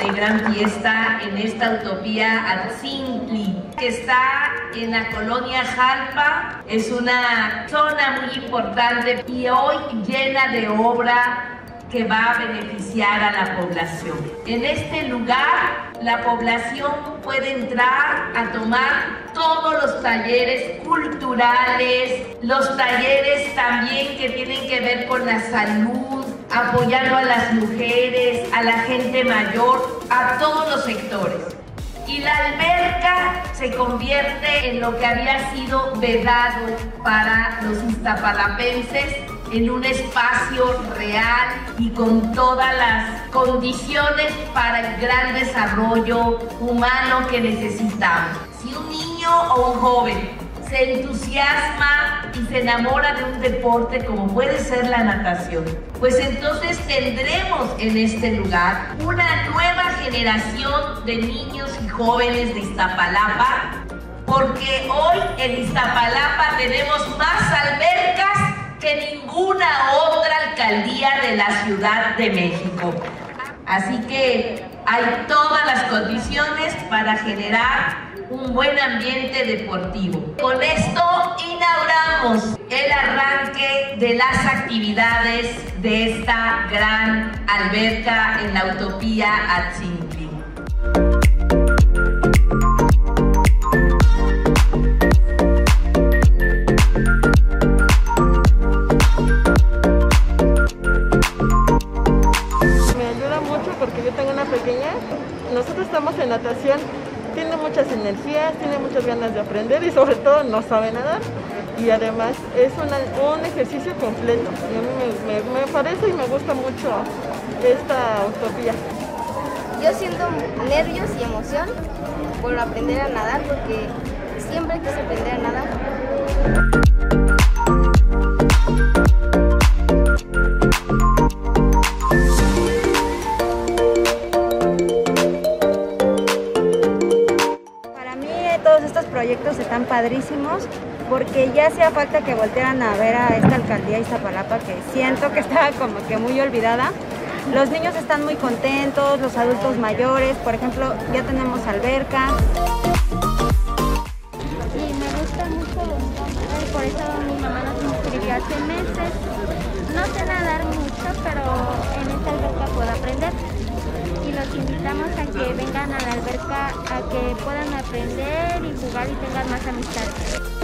de gran fiesta en esta utopía Atzintli, que está en la colonia Jalpa. Es una zona muy importante y hoy llena de obra que va a beneficiar a la población. En este lugar, la población puede entrar a tomar todos los talleres culturales, los talleres también que tienen que ver con la salud, apoyando a las mujeres, a la gente mayor, a todos los sectores. Y la alberca se convierte en lo que había sido vedado para los iztapalapenses, en un espacio real y con todas las condiciones para el gran desarrollo humano que necesitamos. Si un niño o un joven se entusiasma y se enamora de un deporte como puede ser la natación, pues entonces tendremos en este lugar una nueva generación de niños y jóvenes de Iztapalapa, porque hoy en Iztapalapa tenemos más albercas que ninguna otra alcaldía de la Ciudad de México. Así que hay todas las condiciones para generar un buen ambiente deportivo. Con esto inauguramos el arranque de las actividades de esta gran alberca en la utopía Atzintli. Porque yo tengo una pequeña, nosotros estamos en natación, tiene muchas energías, tiene muchas ganas de aprender y sobre todo no sabe nadar, y además es un ejercicio completo y a mí me parece y me gusta mucho esta utopía. Yo siento nervios y emoción por aprender a nadar, porque siempre quise aprender a nadar. Todos estos proyectos están padrísimos porque ya hacía falta que voltearan a ver a esta alcaldía de Iztapalapa, que siento que estaba como que muy olvidada. Los niños están muy contentos, los adultos mayores, por ejemplo, ya tenemos alberca. Y me gusta mucho, por eso mi mamá nos inscribió hace meses. No sé nadar mucho, pero en esta alberca puedo aprender. Y los invitamos a que vengan a la alberca, a que puedan aprender y jugar y tengan más amistad.